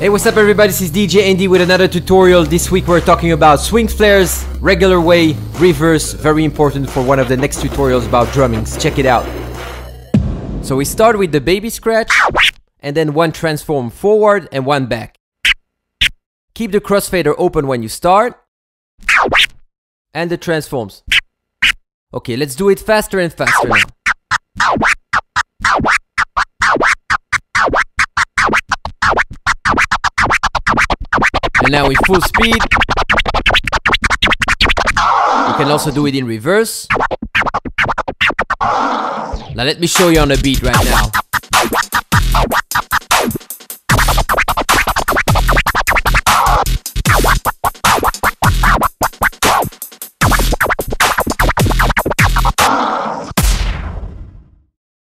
Hey, what's up everybody, this is DJ Andy with another tutorial. This week we're talking about swing flares, regular way, reverse, very important for one of the next tutorials about drummings. Check it out. So we start with the baby scratch, and then one transform forward and one back. Keep the crossfader open when you start, and the transforms. Okay, let's do it faster and faster now. And now in full speed. You can also do it in reverse. Now let me show you on the beat right now.